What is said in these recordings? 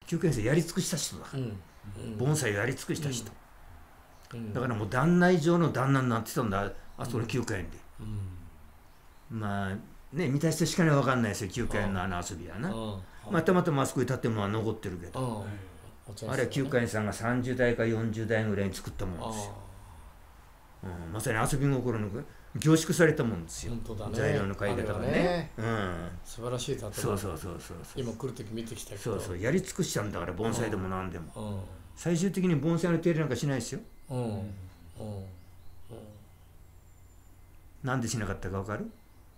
9回生やり尽くした人だから、盆栽をやり尽くした人、だからもう旦那以上の旦那になってたんだ、あそこの9回園で。まあね、見た人しか分かんないですよ、9回園のあの遊びはな。まあたまたまあそこに建物は残ってるけど、あれは9回園さんが30代か40代ぐらいに作ったもんですよ。まさに遊び心の凝縮されたもんですよ。 本当だね、 材料の買い方がね。 素晴らしい建物。 そうそうそうそう。 今来る時見てきたけど。 そうそう、やり尽くしちゃうんだから、盆栽でも何でも。最終的に盆栽の手入れなんかしないですよ。なんでしなかったか分かる？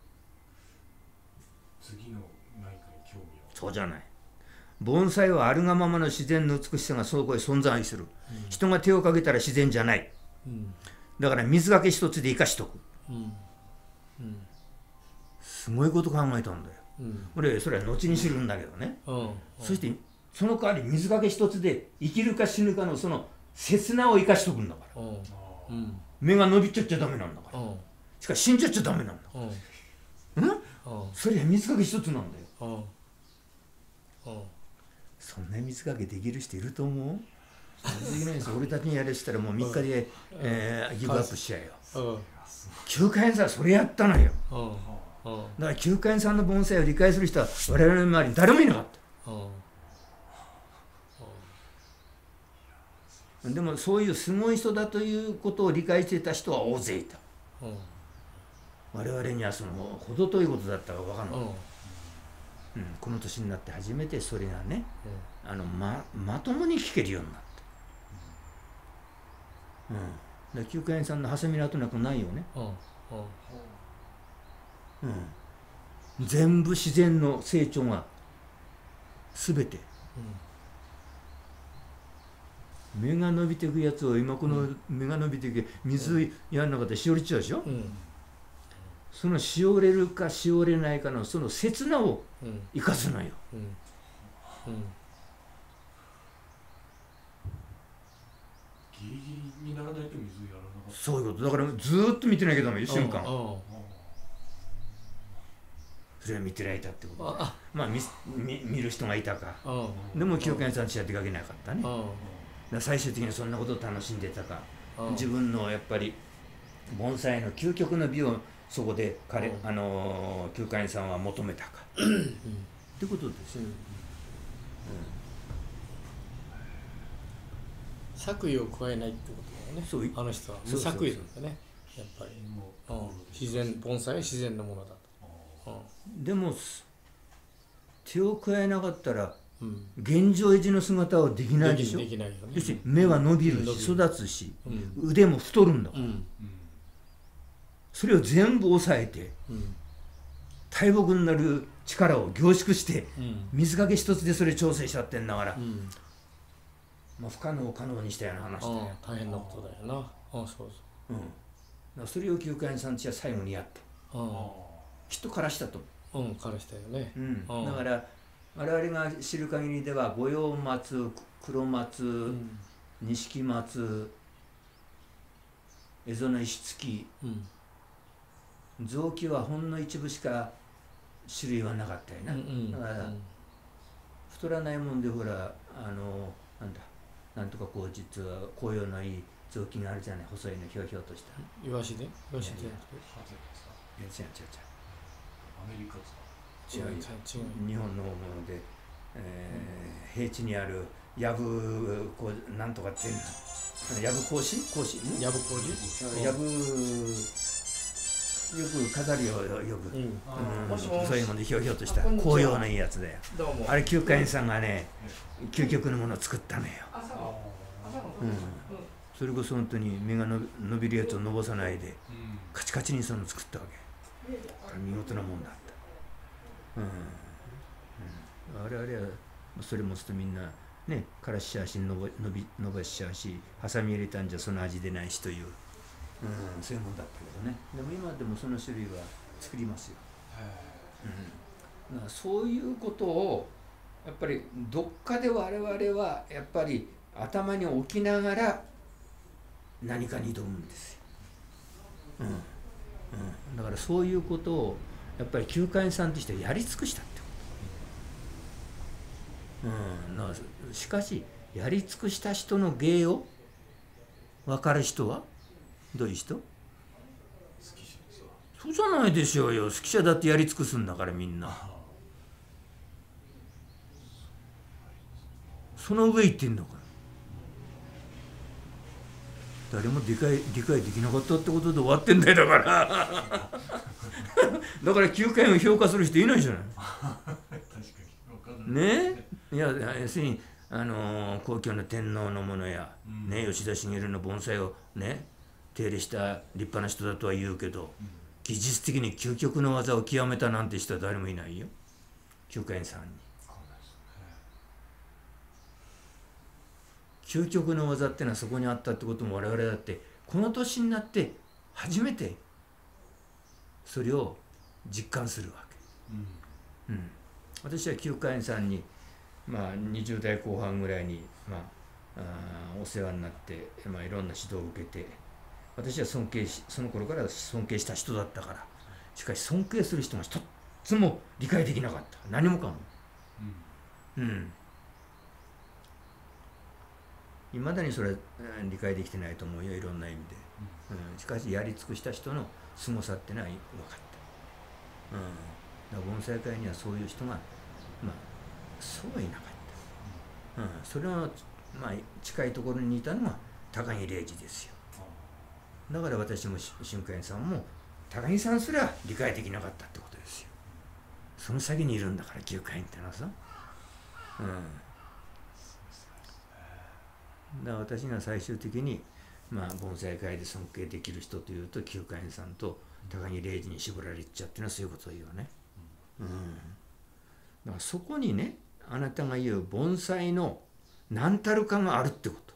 次の何かに興味を。 そうじゃない。盆栽はあるがままの自然の美しさがそこへ存在する。人が手をかけたら自然じゃない。だから水がけ一つで生かしとく。すごいこと考えたんだよ。俺それは後に知るんだけどね。そしてその代わり水がけ一つで生きるか死ぬかのその刹那を生かしとくんだから。芽が伸びちゃっちゃダメなんだから。しかし死んじゃっちゃダメなんだから。それは水かけ一つなんだよ。そんな水かけできる人いると思う？できないです。俺たちにやれしたらもう3日でギブアップしちゃうよ。9回園さんはそれやったのよ。だから9回園さんの盆栽を理解する人は我々の周りに誰もいなかった。でもそういうすごい人だということを理解していた人は大勢いた。我々にはその程遠いことだったか分からない。この年になって初めてそれがね、まともに聞けるようになった。9回園さんのハサミの跡なんかないよね。全部自然の成長が全て。芽が伸びていくやつを今この芽が伸びていく水やんなかったらしおれちゃうでしょ。そのしおれるかしおれないかのその刹那を生かすのよ。 ギリギリにならないと水やらなかった。 そういうことだからずーっと見てなきゃダメよ、瞬間。それは見てられたってことだ。まあ見る人がいたか。でも9回園さんちは出かけなかったね。だから最終的にそんなことを楽しんでたか。自分のやっぱり盆栽の究極の美をそこで9回園さんは求めたか。ってことですよ。 作為を加えないってことだよね。 そうあの人は無作為なんだね、やっぱり。自然、盆栽は自然のものだと。 でも手を加えなかったら現状維持の姿はできないでしょ。 できないよね。 要するに芽は伸びるし育つし腕も太るんだから。それを全部抑えて大木になる力を凝縮して水かけ一つでそれ調整しちゃってんだから、まあ不可能を可能にしたような話だよ。 大変なことだよな。そうそう。 それを9回園さんちは最後にやった。きっと枯らしたと思う。枯らしたよね。 だから我々が知る限りでは五葉松、黒松、錦松、蝦夷の石付臓器はほんの一部しか種類はなかったよな。だから太らないもんでほらなんだなんとかこう実は紅葉のいい臓器があるじゃない、細いのひょうひょうとした。 イワシで？イワシで？ 違う違う違う。 アメリカですか？ 違う。日本のもので、平地にあるやぶこうなんとかっていうの。やぶ格子？ やぶ格子？ やぶよく飾りをよく、そういうものでひょうひょうとした紅葉のいいやつだよ。あれ9回園さんがね究極のものを作ったのよ。それこそ本当に芽が伸びるやつを伸ばさないでカチカチにその作ったわけ。見事なもんだった。我々はそれ持つとみんなね枯らしちゃうし伸ばしちゃうし、ハサミ入れたんじゃその味出ないしという。そういうもんだったけどね。でも今でもその種類は作りますよ。そういうことをやっぱりどっかで我々はやっぱり頭に置きながら何かに挑むんですよ。だからそういうことをやっぱり9回園さんとしてはやり尽くしたってこと。 しかしやり尽くした人の芸を分かる人はどういう人？そうじゃないでしょうよ。好き者だってやり尽くすんだからみんな。その上行ってんだから。誰も理解できなかったってことで終わってんだよだから。だから9回を評価する人いないじゃない。ねえ、いや要するに皇居の天皇のものや、ね、吉田茂の盆栽をね手入れした立派な人だとは言うけど、技術的に究極の技を極めたなんて人は誰もいないよ、9回さんに。究極の技ってのはそこにあったってことも我々だってこの年になって初めてそれを実感するわけ。私は9回さんに20代後半ぐらいにお世話になって、いろんな指導を受けて、私はその頃から尊敬した人だったから。しかし尊敬する人が一つも理解できなかった。何もかも。いまだにそれは理解できてないと思うよ、いろんな意味で。しかしやり尽くした人の凄さってのは分かった。だから盆栽界にはそういう人がそうはいなかった。それは近いところにいたのは高木礼二ですよ。だから私も俊海さんも高木さんすら理解できなかったってことですよ。その先にいるんだから9回ってのはさ。だから私が最終的に盆栽界で尊敬できる人というと9回さんと高木礼二に絞られちゃうっていうのはそういうことを言うね。だからそこにね、あなたが言う盆栽の何たるかがあるってこと。